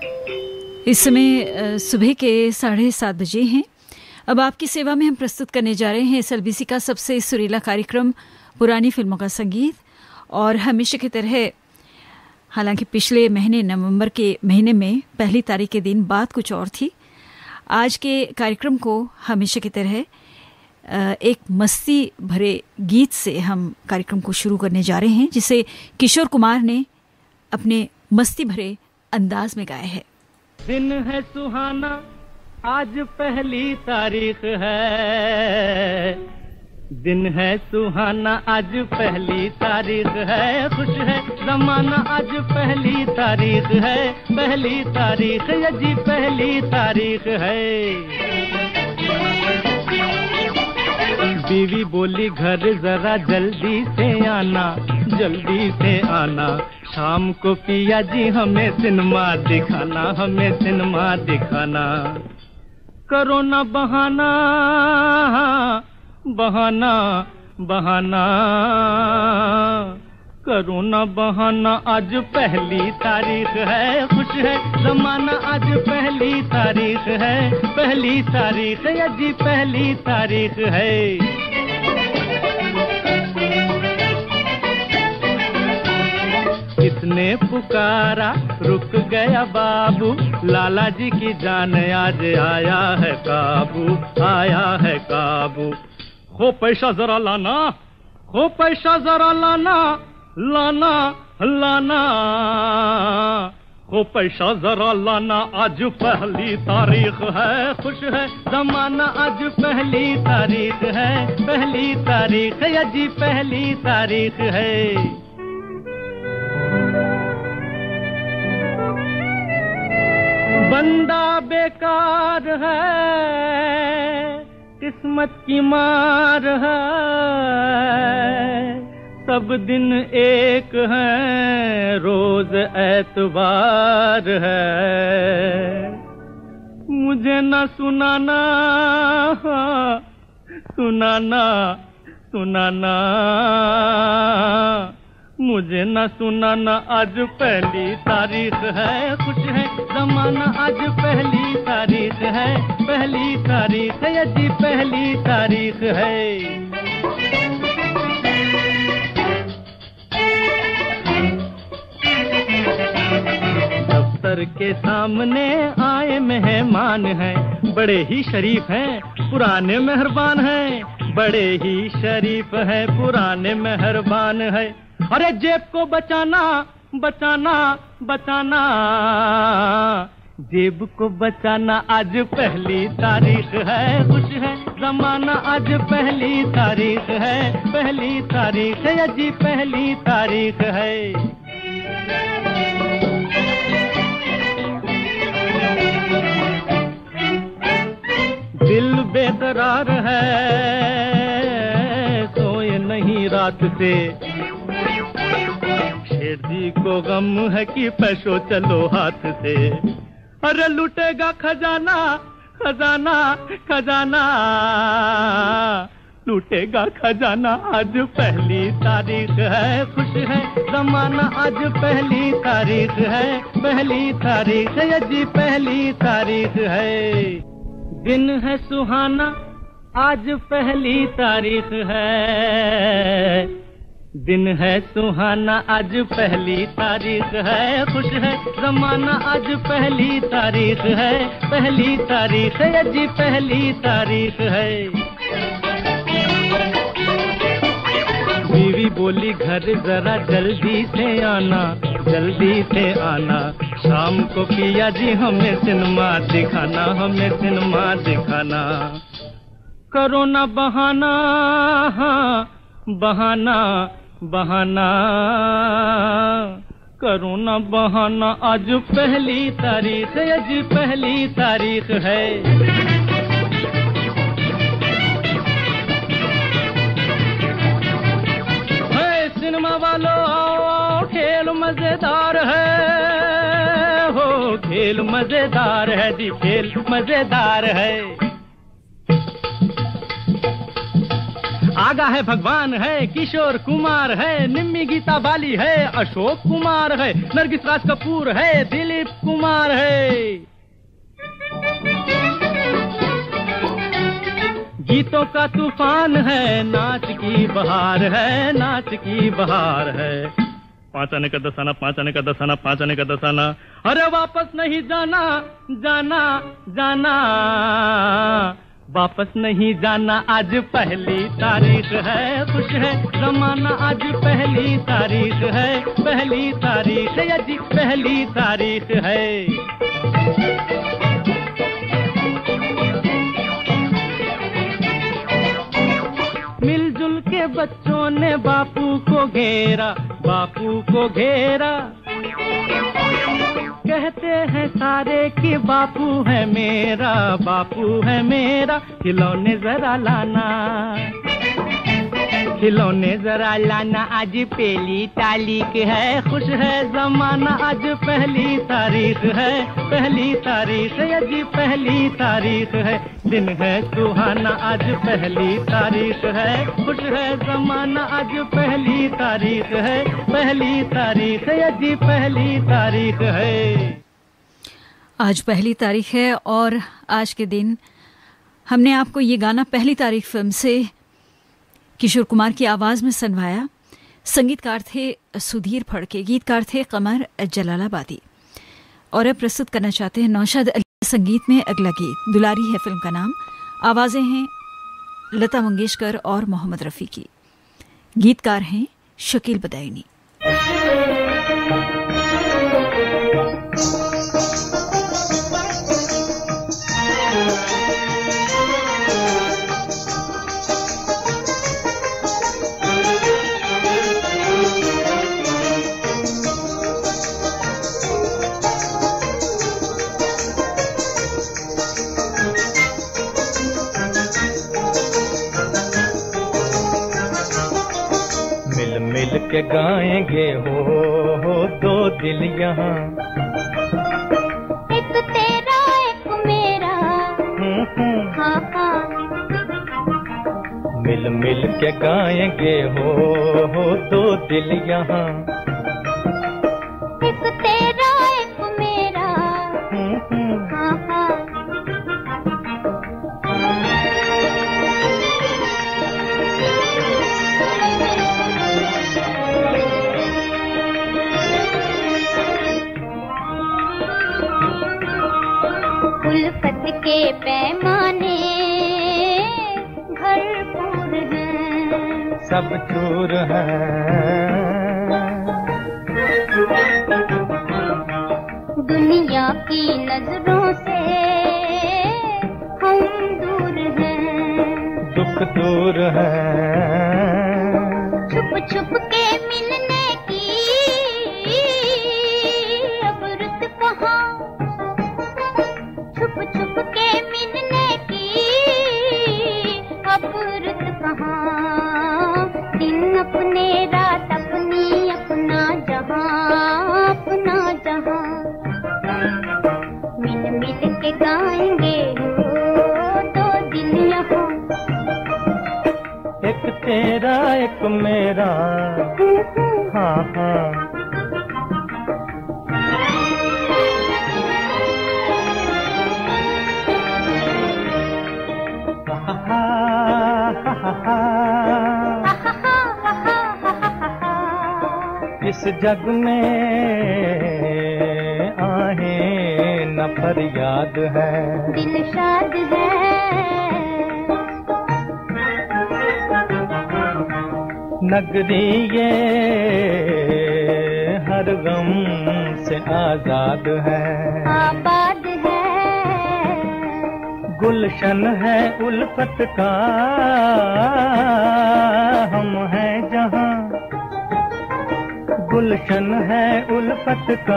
इस समय सुबह के 7:30 बजे हैं। अब आपकी सेवा में हम प्रस्तुत करने जा रहे हैं SLBC का सबसे सुरीला कार्यक्रम पुरानी फिल्मों का संगीत। और हमेशा की तरह, हालांकि पिछले महीने नवंबर के महीने में पहली तारीख के दिन बात कुछ और थी, आज के कार्यक्रम को हमेशा की तरह एक मस्ती भरे गीत से हम कार्यक्रम को शुरू करने जा रहे हैं, जिसे किशोर कुमार ने अपने मस्ती भरे अंदाज में गाया है। दिन है सुहाना, आज पहली तारीख है। दिन है सुहाना, आज पहली तारीख है। खुश है जमाना, आज पहली तारीख है। पहली तारीख ये जी पहली तारीख है। बीवी बोली घर जरा जल्दी से आना, जल्दी से आना। शाम को पिया जी हमें सिनेमा दिखाना, हमें सिनेमा दिखाना। करो ना बहाना, बहाना बहाना, करो ना बहाना, आज पहली तारीख है। खुश है जमाना, आज पहली तारीख है। पहली तारीख है जी पहली तारीख है। किसने पुकारा, रुक गया बाबू, लाला जी की जान आज आया है काबू, आया है काबू। हो पैसा जरा लाना, हो पैसा जरा लाना, लाना लाना, हो पैसा जरा लाना, आज पहली तारीख है। खुश है जमाना, आज पहली तारीख है। पहली तारीख है जी पहली तारीख है। बंदा बेकार है, किस्मत की मार है। सब दिन एक है, रोज एतवार है। मुझे न सुनाना, सुनाना सुनाना, मुझे न सुनाना, आज पहली तारीख है। खुश है जमाना, आज पहली तारीख है। पहली तारीख है जी पहली तारीख है। दफ्तर के सामने आए मेहमान हैं, बड़े ही शरीफ हैं, पुराने मेहरबान हैं। बड़े ही शरीफ हैं, पुराने मेहरबान हैं। अरे जेब को बचाना, बचाना बचाना, जेब को बचाना, आज पहली तारीख है। खुश है जमाना, आज पहली तारीख है। पहली तारीख है जी पहली तारीख है। दिल बेकरार है, सोए नहीं रात से। शेर जी को गम है कि पैसों चलो हाथ से। अरे लूटेगा खजाना, खजाना खजाना, लूटेगा खजाना, आज पहली तारीख है। खुश है जमाना, आज पहली तारीख है। पहली तारीख है जी पहली तारीख है। दिन है सुहाना, आज पहली तारीख है। दिन है सुहाना, आज पहली तारीख है। खुश है जमाना, आज पहली तारीख है। पहली तारीख है जी पहली तारीख है। बीवी बोली घर जरा जल्दी से आना, जल्दी से आना। शाम को पिया जी हमें सिनेमा दिखाना, हमें सिनेमा दिखाना। करो ना बहाना, बहाना बहाना, करो ना बहाना, आज पहली तारीख है जी पहली तारीख है। सिनेमा वालों आओ, खेल मजेदार है। हो खेल मजेदार है जी, खेल मजेदार है। आगा है भगवान है, किशोर कुमार है, निम्मी गीता बाली है, अशोक कुमार है, नरगिस राज कपूर है, दिलीप कुमार है। गीतों का तूफान है, नाच की बहार है, नाच की बहार है। 5 आने का 10 आना, 5 आने का 10 आना, 5 आने का 10 आना। अरे वापस नहीं जाना, जाना जाना, वापस नहीं जाना, आज पहली तारीख है, खुश है जमाना, आज पहली तारीख है, पहली तारीख है जी, पहली तारीख है। मिलजुल के बच्चों ने बापू को घेरा, बापू को घेरा, कहते हैं सारे कि बापू है मेरा, बापू है मेरा, खिलौने जरा लाना, खिलौने जरा लाना, आज पहली तारीख है, खुश है जमाना, आज पहली तारीख है, पहली तारीख है जी, पहली तारीख है, दिन है सुहाना, आज पहली तारीख है, खुश है जमाना, आज पहली तारीख है, पहली तारीख है जी, पहली तारीख है। आज पहली तारीख है और आज के दिन हमने आपको ये गाना पहली तारीख फिल्म से किशोर कुमार की आवाज़ में सुनवाया। संगीतकार थे सुधीर फड़के, गीतकार थे कमर जलालाबादी। और अब प्रस्तुत करना चाहते हैं नौशाद अली संगीत में अगला गीत। दुलारी है फिल्म का नाम, आवाज़ें हैं लता मंगेशकर और मोहम्मद रफ़ी की, गीतकार हैं शकील बदायूनी। के गाएंगे हो दो दिल यहाँ, एक तेरा एक मेरा, हाँ हाँ, मिल मिल के गाएंगे हो दो दिल यहाँ, एक तेरा एक मेरा, हाँ हाँ। उल्फत के पैमाने भरपूर हैं, सब चूर हैं, दुनिया की नजरों से हम दूर हैं, दुख दूर हैं, छुप छुप के मिलने की अब रुत कहाँ, छुप छुप के मिलने की अब रुत कहाँ, दिन अपने रात अपनी, अपना जहां अपना जहां, मिल मिल के गाएंगे दो दिन यहाँ, एक तेरा एक मेरा, हाँ हाँ। इस जग में आहें न फरियाद है, दिल शाद है, नगरी ये हर गम से आजाद है, आबाद है, गुलशन है उल्फत का हम हैं जहां, गुलशन है उल्फत का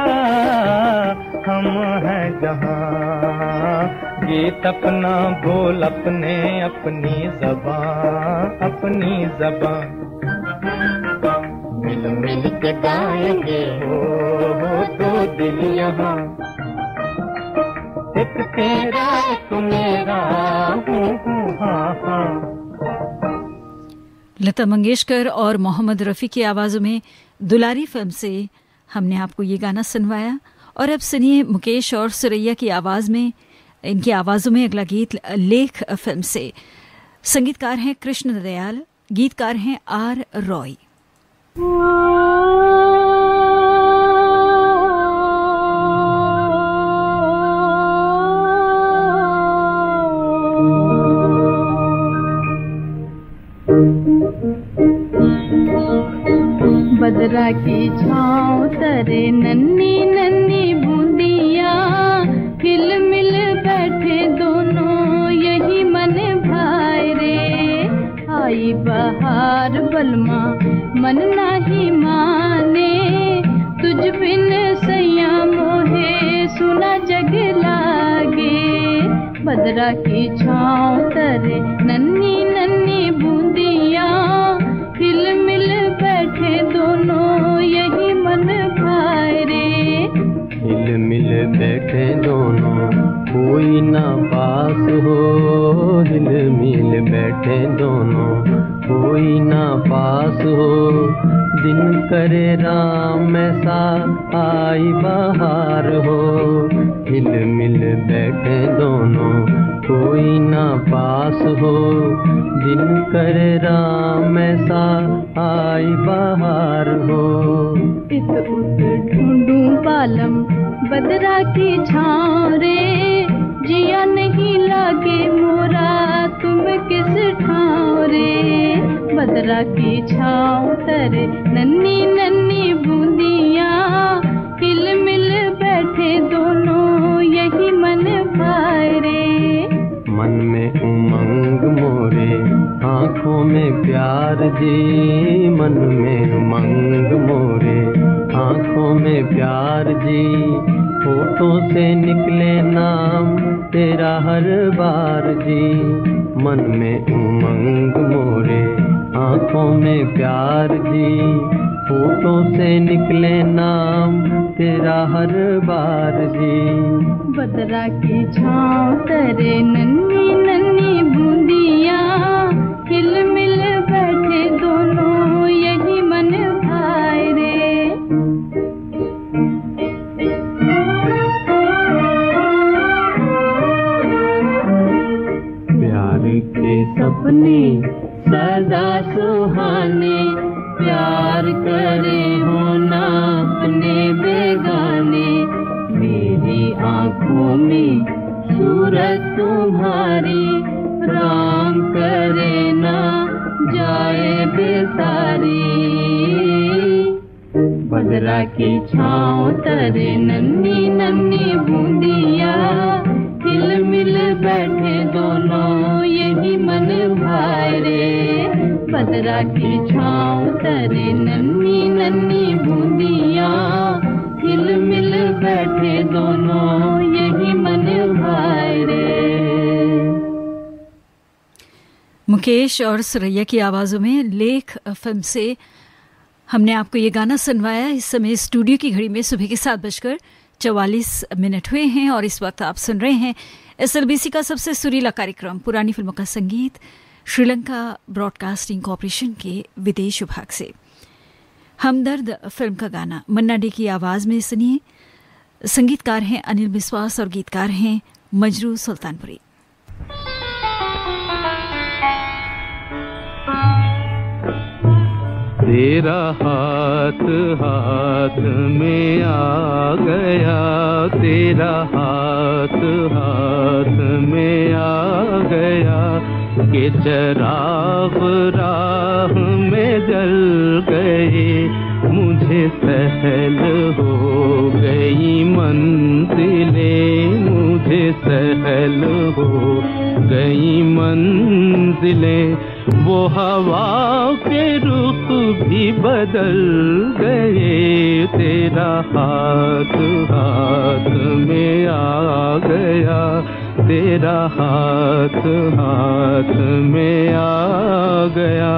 हम हैं जहां, गीत अपना बोल अपने, अपनी ज़बान अपनी ज़बान, मिल मिल के गाएंगे हो दो दिल यहाँ, एक तेरा एक मेरा, हाँ हाँ। लता मंगेशकर और मोहम्मद रफ़ी की आवाज़ों में दुलारी फिल्म से हमने आपको ये गाना सुनवाया। और अब सुनिए मुकेश और सुरैया की आवाज़ में, इनकी आवाज़ों में अगला गीत लेख फिल्म से। संगीतकार हैं कृष्ण दयाल, गीतकार हैं आर रॉय। बदरा की छाँव तरे नन्ही नन्ही बूंदिया, हिल मिल बैठे दोनों यही मन भाई रे। आई बहार बलमा मन नाही माने, तुझ बिन सैया मोहे सुना जग लागे। बदरा की छाँव तरे नन्ही नन्ही बूंदिया, हिल मिल बैठे दोनों यही मन भाई रे। हिल मिल बैठे दोनों कोई ना पास हो, हिल मिल बैठे दोनों कोई ना पास हो। दिन करे राम ऐसा आई बहार हो, हिल मिल बैठे दोनों कोई ना पास हो। दिन करे राम ऐसा आई बहार हो। इत उत ढूंढूं बालम बदरा की छाँव रे, जिया नहीं लागे मोरा तुम किस ठाव रे। बदरा की छाँव तरे नन्ही नन्ही बूंदिया, हिल मिल बैठे दोनों यही मन भाई रे। मन में उमंग मोरे आँखों में प्यार जी, मन में उमंग मोरे आँखों में प्यार जी। होठों से निकले नाम तेरा हर बार जी, मन में उमंग मोरे आँखों में प्यार जी। होठों से निकले नाम तेरा हर बार जी। बदरा की छाँव तरे नन्ही नन्ही बूंदिया, हिल मिल बैठे दोनों यही मन भाई रे। प्यार के सपने सदा सुहाने, प्यार करे हो ना अपने बेगाने। मेरी आँखों में सूरत तुम्हारी, राम करे ना जाए बेसारी। बदरा की छाँव तरे नन्ही नन्ही बूंदिया, हिल मिल बैठे दोनों यही मन भाई रे। बदरा की छाँव तरे नन्ही नन्ही बूंदिया, हिल मिल बैठे दोनों यही मन भाई रे। मुकेश और सुरैया की आवाज़ों में लेख फिल्म से हमने आपको ये गाना सुनवाया। इस समय स्टूडियो की घड़ी में सुबह के 7:44 हुए हैं और इस वक्त आप सुन रहे हैं SLBC का सबसे सुरीला कार्यक्रम पुरानी फिल्मों का संगीत, श्रीलंका ब्रॉडकास्टिंग कॉरपोरेशन के विदेश विभाग से। हमदर्द फिल्म का गाना मन्ना डे की आवाज़ में सुनिए। संगीतकार हैं अनिल बिस्वास और गीतकार हैं मजरू सुल्तानपुरी। तेरा हाथ हाथ में आ गया, तेरा हाथ हाथ में आ गया। के चराग राह में जल गए, मुझे सहल हो गई मंजिलें, मुझे सहल हो गई मंजिलें। वो हवा के रुख भी बदल गए, तेरा हाथ हाथ में आ गया, तेरा हाथ हाथ में आ गया।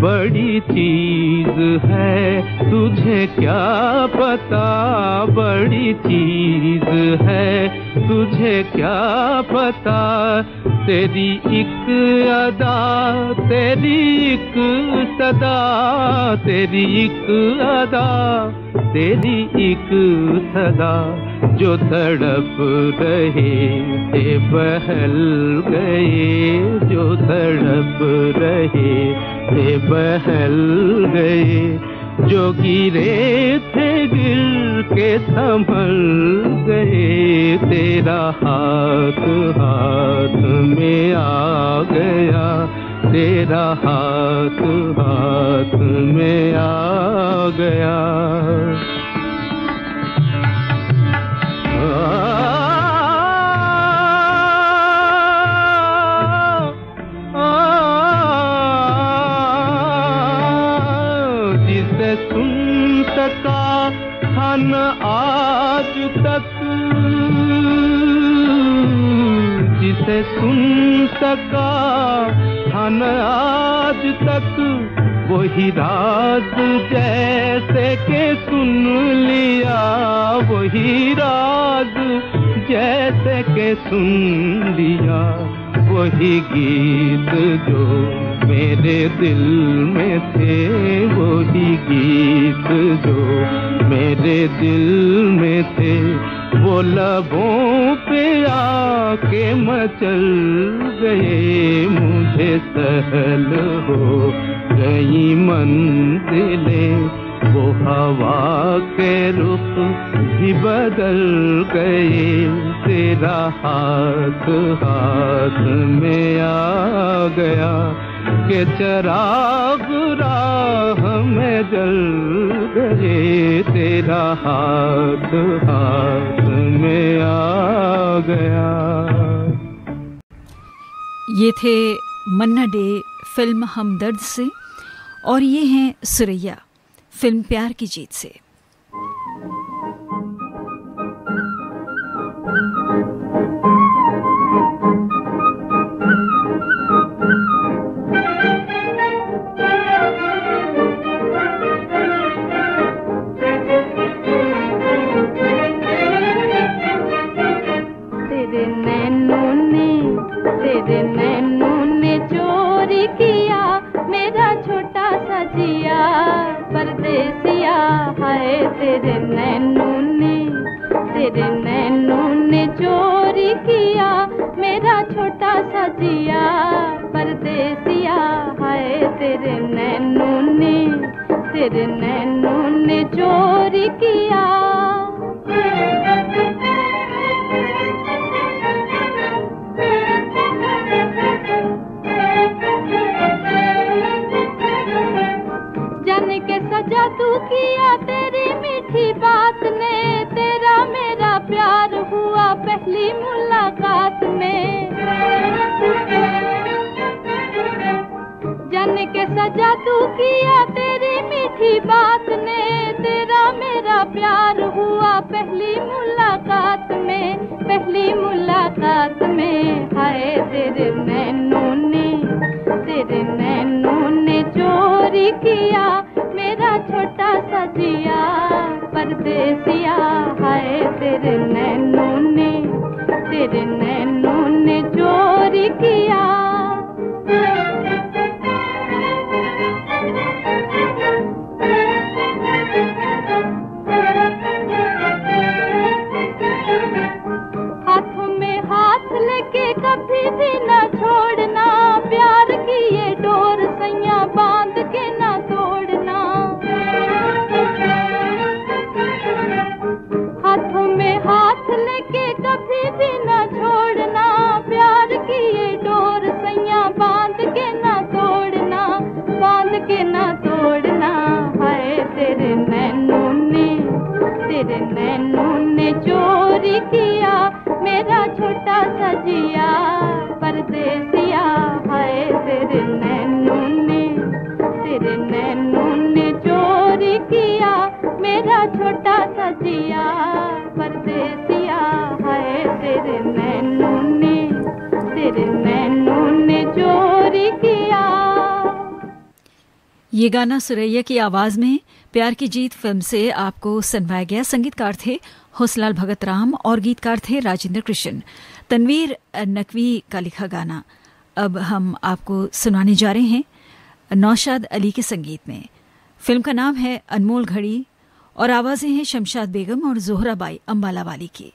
बड़ी चीज है, तुझे क्या पता बड़ी चीज है, तुझे क्या पता। तेरी एक अदा, तेरी एक सदा, तेरी एक अदा, तेरी एक सदा, जो तड़प रहे थे बहल गए, जो तड़प रहे थे बहल गए, जो गिरे थे गिर के संभल गए। तेरा हाथ हाथ में आ गया, तेरा हाथ हाथ में आ गया। जिसे सुन सका था न आज तक, जिसे सुन सका था न आज तक, वही राज जैसे के सुन लिया, वही राज जैसे के सुन लिया। वही गीत जो मेरे दिल में थे, वही गीत जो मेरे दिल में थे, वो लबों पे आके मचल गए। मुझे सहल हो गई मंजिलें, वो हवा के रुख भी बदल गए। तेरा हाथ हाथ में आ गया कि चिराग राह में जल गए। तेरा हाथ हाथ में आ गया। ये थे मन्ना डे फिल्म हमदर्द से, और ये हैं सुरैया फिल्म प्यार की जीत से। तेरे नैनों ने चोरी किया मेरा छोटा सा जिया परदेसिया। हाय तेरे नैनों ने चोरी किया मेरा छोटा सा जिया परदेसिया। हाय तेरे नैनों ने चोरी किया। जाने के सजा तू किया तेरी मीठी बात ने, तेरा मेरा प्यार हुआ पहली मुलाकात में। जाने के सजा तू किया तेरी मीठी बात ने, तेरा मेरा प्यार हुआ पहली मुलाकात में, पहली मुलाकात में। हाय तेरे नैनों ने चोरी किया मेरा छोटा सा जिया परदेसिया। हाय तेरे नैनों ने चोरी किया। हाथों में हाथ लेके कभी भी न छोड़ना, प्यार की ये डोर सैया बांध के न तोड़ना। हाथों में हाथ लेके कभी भी न छोड़ना, प्यार की ये डोर सैया बांध के न तोड़ना, बांध के न तोड़ना। हाय तेरे नैनों ने चोरी किया मेरा छोटा सा जिया परदेसिया। ये गाना सुरैया की आवाज में प्यार की जीत फिल्म से आपको सुनवाया गया। संगीतकार थे होसलाल भगत राम और गीतकार थे राजेंद्र कृष्ण। तनवीर नकवी का लिखा गाना अब हम आपको सुनाने जा रहे हैं नौशाद अली के संगीत में। फिल्म का नाम है अनमोल घड़ी और आवाजें हैं शमशाद बेगम और जोहराबाई अंबाला वाली की।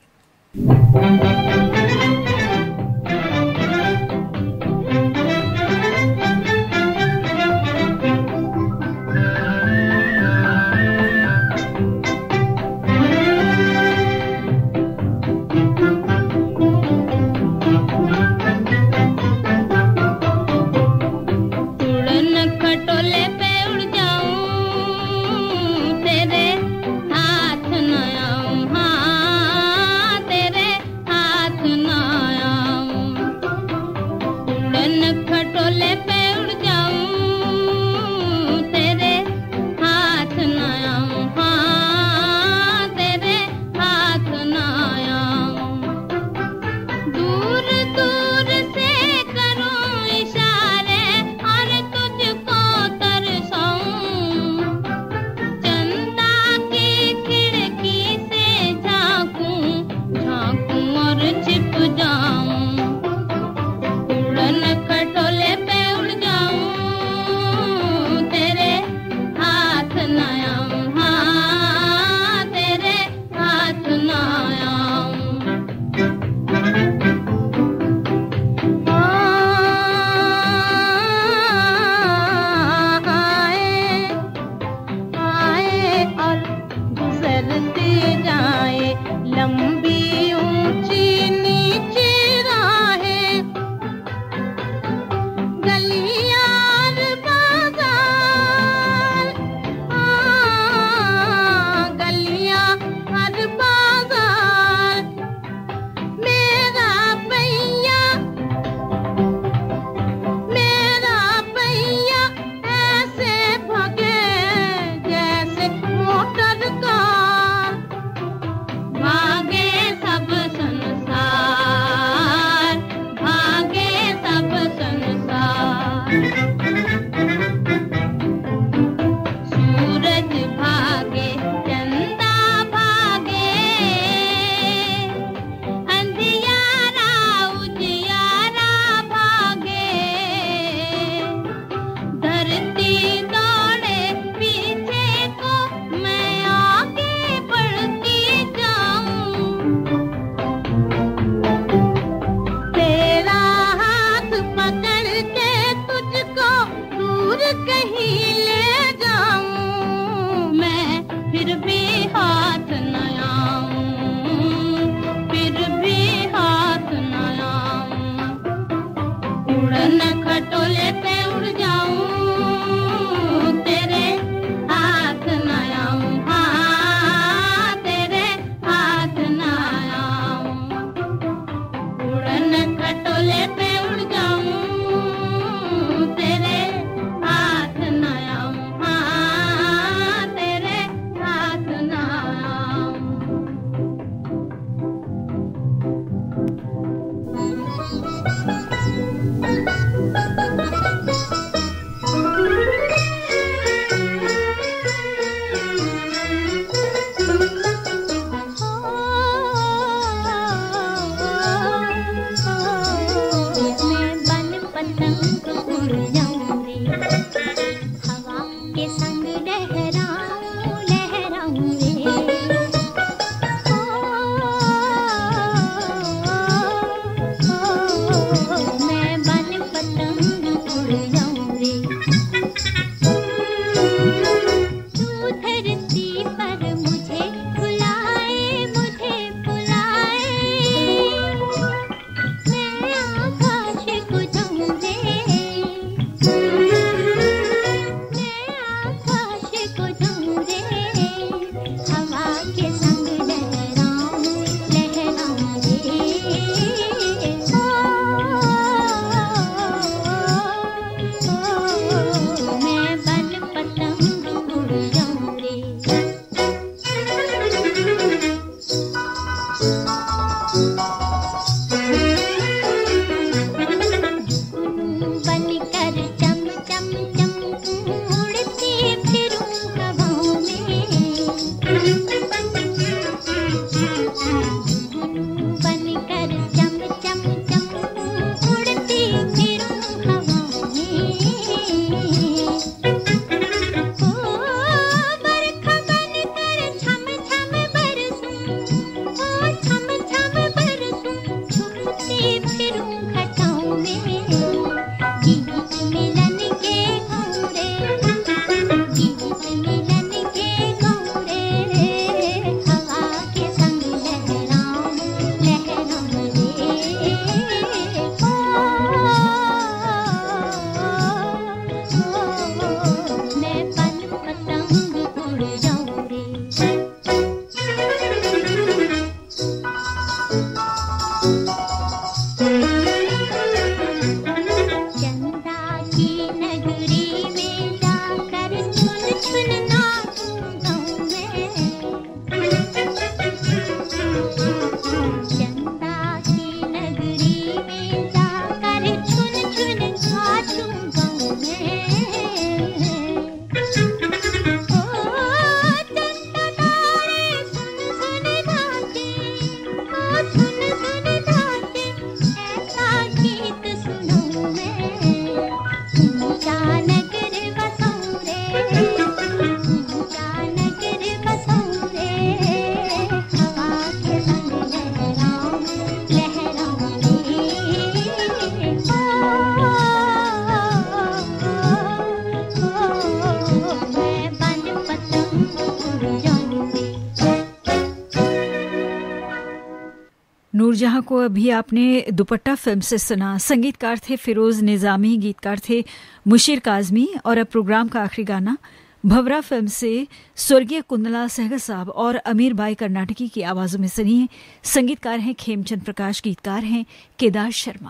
नूरजहां को अभी आपने दुपट्टा फिल्म से सुना। संगीतकार थे फिरोज निजामी, गीतकार थे मुशीर काजमी। और अब प्रोग्राम का आखिरी गाना भवरा फिल्म से स्वर्गीय कुंदला सहगल साहब और अमीर बाई कर्नाटकी की आवाजों में सुनिए। संगीतकार हैं खेमचंद प्रकाश, गीतकार हैं केदार शर्मा।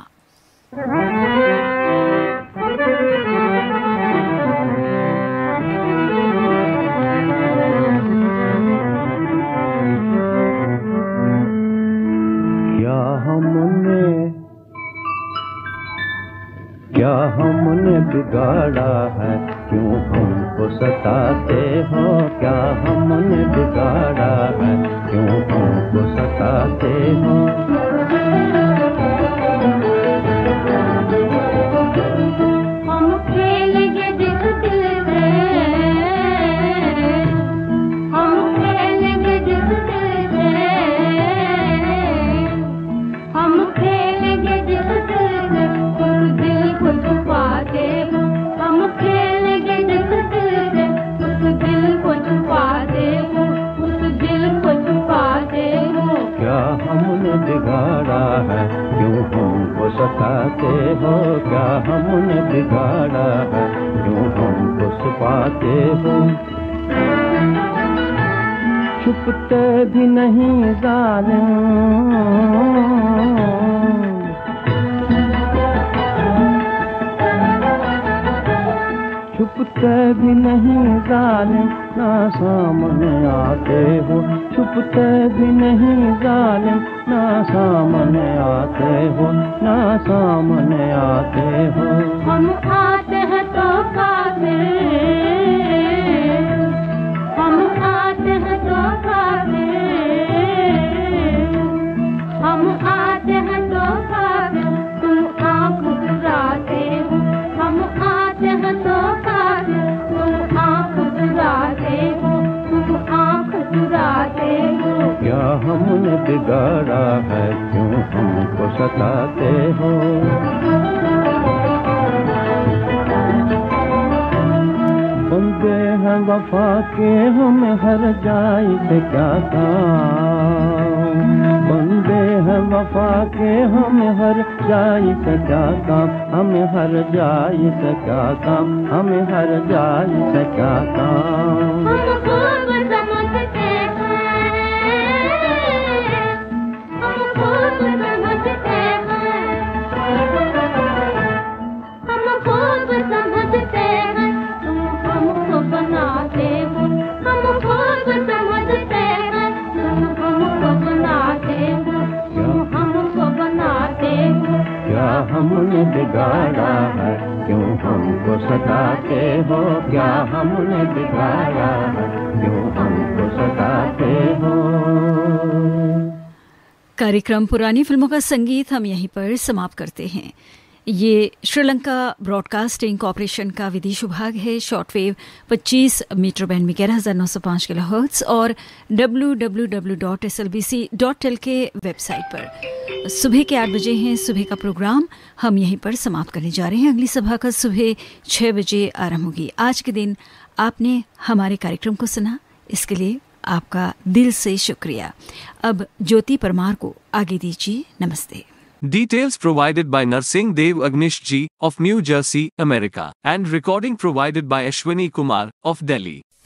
क्या हमने बिगाड़ा है, क्यों हमको सताते हो? क्या हमने बिगाड़ा है, क्यों हमको सताते हो? हम खेलेंगे दिल दिल से, हम खेलेंगे दिल दिल से, हम खेलेंगे दिल दिल से, उस दिल को छुपाते हो। हम खेलेंगे दिल दिल से, उस दिल को छुपाते हो, उस दिल को छुपाते हो। क्या हमने बिगाड़ा है, क्यों हमको सताते हो? क्या हमने बिगाड़ा है, क्यों हमको छुपाते हो? छुपते भी नहीं जालिम, छुपते भी नहीं जालिम, ना सामने आते हो। छुपते भी नहीं जालिम, ना सामने आते हो, ना सामने आते हो। हम आते हैं तो काफिर, हम आते हैं तो काफिर, हम आते हैं तो काफिर, तुम आँख चुराते हो। हम आते हैं तो काफिर, तुम आँख चुराते हो, तुम आँख चुराते हो। क्या हमने बिगाड़ा है, क्यों हमको सताते हो? बंदे हैं वफा के, हमें हर जाई से क्या काम? बंदे हैं वफा के, हमें हर जाई से क्या काम? हमें हर जाई से क्या काम? हमें हर जाई से क्या काम? हम खूब समझते हैं, हम खूब समझते हैं, हम खूब समझते हैं, तुम हमको बनाते हो। हम खूब समझते हैं, तुम हमको बनाते हो, तुम हमको बनाते हो। क्या हमने बिगाड़ा है, क्यों हमको सताते हो? क्या हमने बिगाड़ा है, क्यों हमको सताते हो? कार्यक्रम पुरानी फिल्मों का संगीत हम यहीं पर समाप्त करते हैं। ये श्रीलंका ब्रॉडकास्टिंग कॉरपोरेशन का विदेश विभाग है। शॉर्टवेव 25 मीटर बैंड में 11,905 किलोहर्ट्ज और www.slbc.tel के वेबसाइट पर सुबह के 8 बजे हैं। सुबह का प्रोग्राम हम यहीं पर समाप्त करने जा रहे हैं। अगली सभा कल सुबह 6 बजे आरंभ होगी। आज के दिन आपने हमारे कार्यक्रम को सुना, इसके लिए आपका दिल से शुक्रिया। अब ज्योति परमार को आगे दीजिए। नमस्ते। Details provided by Narsingh Dev Agnish Ji of New Jersey, America, and recording provided by Ashwini Kumar of Delhi.